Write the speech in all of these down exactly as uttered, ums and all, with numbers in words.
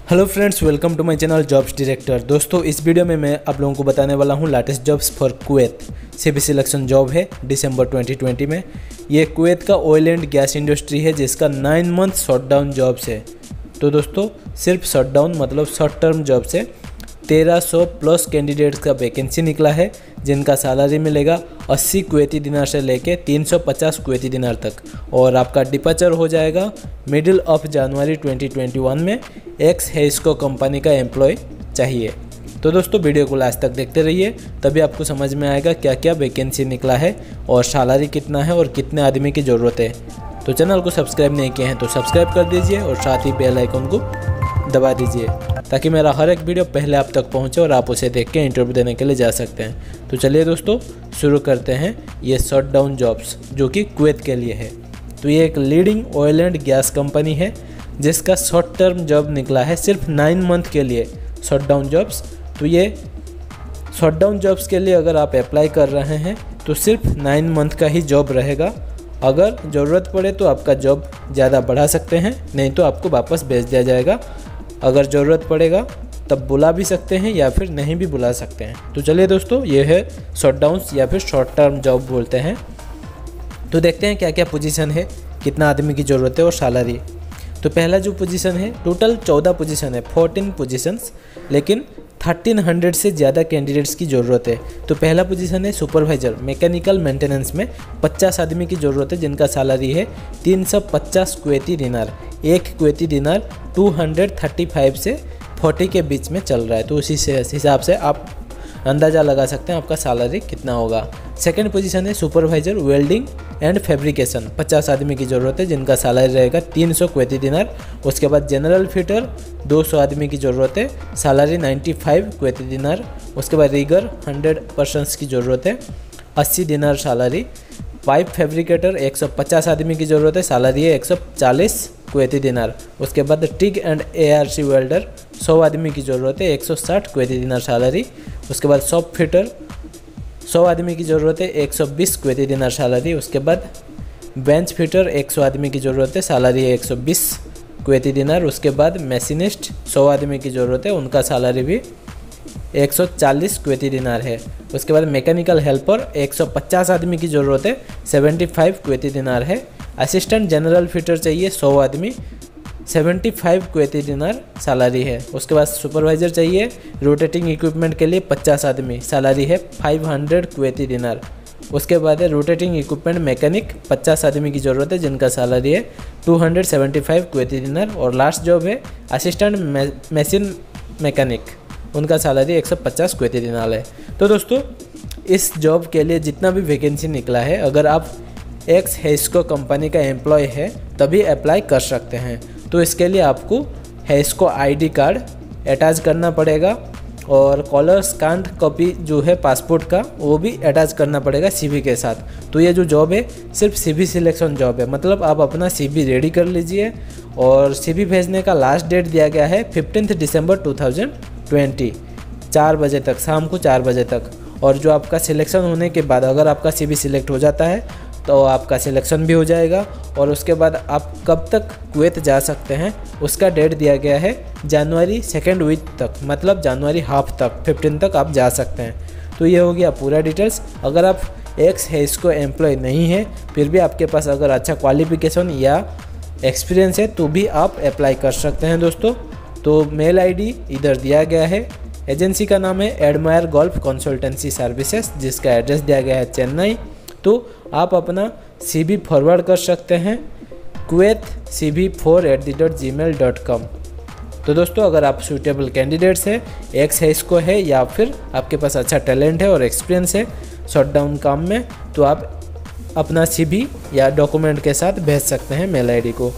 Hello friends, welcome to my channel jobs director. दोस्तों, इस video में मैं आप लोगों को बताने वाला हूं latest jobs for Kuwait. CV selection job है दिसंबर ट्वेंटी ट्वेंटी में। ये कुवैत का ऑयल एंड गैस इंडस्ट्री है जिसका नाइन मंथ शटडाउन जॉब्स है। तो दोस्तों, सिर्फ शटडाउन मतलब शॉर्ट टर्म जॉब से तेरह सौ प्लस कैंडिडेट्स का वैकेंसी निकला है, जिनका सैलरी मिलेगा अस्सी कुवैती दिनार से लेके तीन सौ पचास कुवैती दिनार तक। और आपका डिपार्चर हो जाएगा मिडिल ऑफ जनवरी ट्वेंटी ट्वेंटी वन में। एक्स हेस्को कंपनी का एम्प्लॉय चाहिए। तो दोस्तों, वीडियो को लास्ट तक देखते रहिए, तभी आपको समझ में आएगा क्या क्या वैकेंसी निकला है और सैलरी कितना है और कितने आदमी की ज़रूरत है। तो चैनल को सब्सक्राइब नहीं किए हैं तो सब्सक्राइब कर दीजिए और साथ ही बेल आइकन को दबा दीजिए ताकि मेरा हर एक वीडियो पहले आप तक पहुंचे और आप उसे देख के इंटरव्यू देने के लिए जा सकते हैं। तो चलिए दोस्तों, शुरू करते हैं ये शटडाउन जॉब्स जो कि कुवैत के लिए है। तो ये एक leading oil and gas company है जिसका शॉर्ट टर्म जॉब निकला है सिर्फ नाइन मंथ के लिए शटडाउन जॉब्स। तो ये शटडाउन जॉब्स के लिए अगर आप अप्लाई कर रहे हैं तो सिर्फ नाइन मंथ का ही जॉब रहेगा। अगर ज़रूरत पड़े तो आपका जॉब ज़्यादा बढ़ा सकते हैं, नहीं तो आपको वापस भेज दिया जाएगा। अगर ज़रूरत पड़ेगा तब बुला भी सकते हैं या फिर नहीं भी बुला सकते हैं। तो चलिए दोस्तों, ये है शटडाउन्स या फिर शॉर्ट टर्म जॉब बोलते हैं। तो देखते हैं क्या क्या पोजीशन है, कितना आदमी की ज़रूरत है और सैलरी। तो पहला जो पोजीशन है, टोटल चौदह पोजीशन है, फोर्टीन पोजीशंस, लेकिन थर्टीन हंड्रेड से ज़्यादा कैंडिडेट्स की ज़रूरत है। तो पहला पोजीशन है सुपरवाइजर मैकेनिकल मेंटेनेंस में। पचास आदमी की ज़रूरत है जिनका सैलरी है तीन सौ पचास कुवैती दिनार। एक कुवैती दिनार दो सौ पैंतीस से चालीस के बीच में चल रहा है। तो उसी से हिसाब से आप अंदाज़ा लगा सकते हैं आपका सैलरी कितना होगा। सेकंड पोजीशन है सुपरवाइजर वेल्डिंग एंड फैब्रिकेशन। पचास आदमी की ज़रूरत है जिनका सैलरी रहेगा तीन सौ कुवैती दिनार। उसके बाद जनरल फिटर दो सौ आदमी की ज़रूरत है, सैलरी पचानवे कुवैती दिनार। उसके बाद रिगर हंड्रेड पर्सनस की ज़रूरत है, अस्सी दिनार सैलरी। पाइप फैब्रिकेटर एक सौ पचास आदमी की ज़रूरत है, सैलरी है एक सौ चालीस कुवैती दिनार। उसके बाद टिग एंड एआरसी वेल्डर सौ आदमी की ज़रूरत है, एक सौ साठ कुवैती दिनार सैलरी। उसके बाद शॉप फिटर सौ आदमी की ज़रूरत है, एक सौ बीस कुवैती दिनार सैलरी। उसके बाद बेंच फिटर एक सौ आदमी की ज़रूरत है, सैलरी है एक सौ बीस कुवैती दिनार। उसके बाद मशीनिस्ट सौ आदमी की ज़रूरत है, उनका सैलरी भी एक सौ चालीस कुवैती दिनार है। उसके बाद मैकेनिकल हेल्पर एक सौ पचास आदमी की ज़रूरत है, पचहत्तर कुवैती दिनार है। असिस्टेंट जनरल फिटर चाहिए सौ आदमी, पचहत्तर कुवैती दिनार सैलरी है। उसके बाद सुपरवाइज़र चाहिए रोटेटिंग इक्विपमेंट के लिए पचास आदमी, सैलरी है पाँच सौ कुवैती दिनार। उसके बाद है रोटेटिंग इक्विपमेंट मैकेनिक पचास आदमी की ज़रूरत है जिनका सैलरी है दो सौ पचहत्तर कुवैती दिनार। और लास्ट जॉब है असिस्टेंट मशीन मैकेनिक, उनका सैलरी एक सौ पचास कुवैती दिनार है। तो दोस्तों, इस जॉब के लिए जितना भी वैकेंसी निकला है, अगर आप एक्स हेस्को कंपनी का एम्प्लॉय है तभी अप्लाई कर सकते हैं। तो इसके लिए आपको हेस्को आईडी कार्ड अटैच करना पड़ेगा और कॉलर स्कैन कॉपी जो है पासपोर्ट का वो भी अटैच करना पड़ेगा सीवी के साथ। तो ये जो जॉब है सिर्फ सीवी सिलेक्शन जॉब है, मतलब आप अपना सीवी रेडी कर लीजिए और सीवी भेजने का लास्ट डेट दिया गया है फिफ्टींथ दिसंबर टू थाउजेंड ट्वेंटी, चार बजे तक, शाम को चार बजे तक। और जो आपका सिलेक्शन होने के बाद अगर आपका सीवी सिलेक्ट हो जाता है तो आपका सिलेक्शन भी हो जाएगा और उसके बाद आप कब तक कुवैत जा सकते हैं उसका डेट दिया गया है जनवरी सेकेंड वीक तक, मतलब जनवरी हाफ तक, फिफ्टीन तक आप जा सकते हैं। तो ये हो गया पूरा डिटेल्स। अगर आप एक्स हेस्को एम्प्लॉय नहीं है फिर भी आपके पास अगर अच्छा क्वालिफिकेशन या एक्सपीरियंस है तो भी आप अप्लाई कर सकते हैं दोस्तों। तो मेल आईडी इधर दिया गया है। एजेंसी का नाम है एडमायर गोल्फ कंसल्टेंसी सर्विसेज, जिसका एड्रेस दिया गया है चेन्नई। तो आप अपना सीवी फॉरवर्ड कर सकते हैं Kuwait C V four eight D dot Gmail dot com. तो दोस्तों, अगर आप सूटेबल कैंडिडेट्स हैं, एक्स हेस्को है या फिर आपके पास अच्छा टैलेंट है और एक्सपीरियंस है शटडाउन काम में, तो आप अपना सीवी या डॉक्यूमेंट के साथ भेज सकते हैं मेल आईडी को।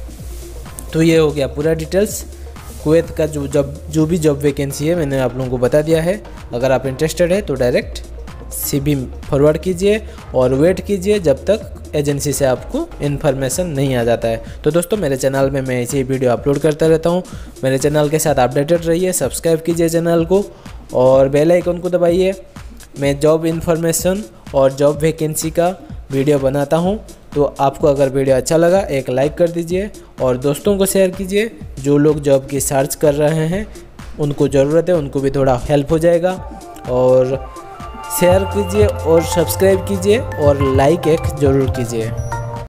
तो ये हो गया पूरा डिटेल्स। कुवैत का जो जब जो भी जॉब वैकेंसी है मैंने आप लोगों को बता दिया है। अगर आप इंटरेस्टेड है तो डायरेक्ट सीवी फॉरवर्ड कीजिए और वेट कीजिए जब तक एजेंसी से आपको इन्फॉर्मेशन नहीं आ जाता है। तो दोस्तों, मेरे चैनल में मैं ऐसे ही वीडियो अपलोड करता रहता हूँ। मेरे चैनल के साथ अपडेटेड रहिए, सब्सक्राइब कीजिए चैनल को और बेल आइकन को दबाइए। मैं जॉब इन्फॉर्मेशन और जॉब वैकेंसी का वीडियो बनाता हूँ तो आपको अगर वीडियो अच्छा लगा एक लाइक कर दीजिए और दोस्तों को शेयर कीजिए। जो लोग जॉब की सर्च कर रहे हैं उनको ज़रूरत है, उनको भी थोड़ा हेल्प हो जाएगा। और शेयर कीजिए और सब्सक्राइब कीजिए और लाइक एक ज़रूर कीजिए।